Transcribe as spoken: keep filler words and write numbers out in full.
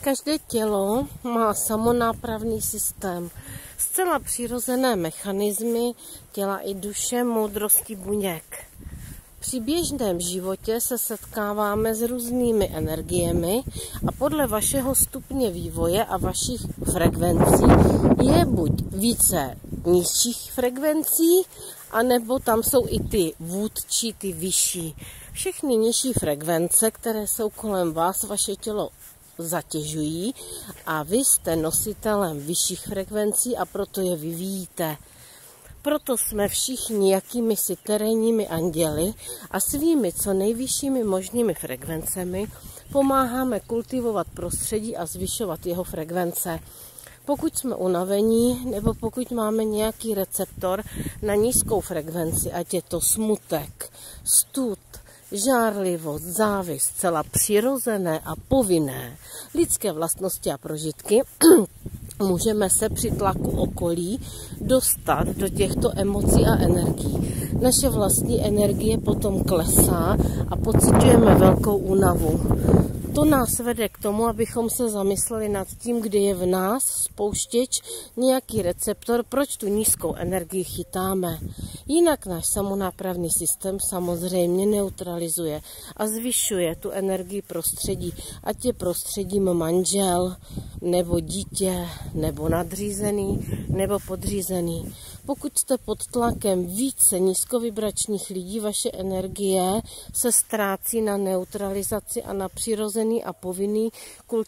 Každé tělo má samonápravný systém, zcela přirozené mechanismy těla i duše, moudrosti buněk. Při běžném životě se setkáváme s různými energiemi a podle vašeho stupně vývoje a vašich frekvencí je buď více nižších frekvencí, anebo tam jsou i ty vůdčí, ty vyšší. Všechny nižší frekvence, které jsou kolem vás, vaše tělo zatěžují a vy jste nositelem vyšších frekvencí a proto je vyvíjíte. Proto jsme všichni jakými si terénními anděli a svými co nejvyššími možnými frekvencemi pomáháme kultivovat prostředí a zvyšovat jeho frekvence. Pokud jsme unavení nebo pokud máme nějaký receptor na nízkou frekvenci, ať je to smutek, stud, žárlivost, závist, zcela přirozené a povinné lidské vlastnosti a prožitky, můžeme se při tlaku okolí dostat do těchto emocí a energií. Naše vlastní energie potom klesá a pociťujeme velkou únavu. To nás vede k tomu, abychom se zamysleli nad tím, kdy je v nás spouštěč, nějaký receptor, proč tu nízkou energii chytáme. Jinak náš samonápravný systém samozřejmě neutralizuje a zvyšuje tu energii prostředí, ať je prostředím manžel, nebo dítě, nebo nadřízený, nebo podřízený. Pokud jste pod tlakem více nízkovibračních lidí, vaše energie se ztrácí na neutralizaci a na přirozený a povinný kultivaci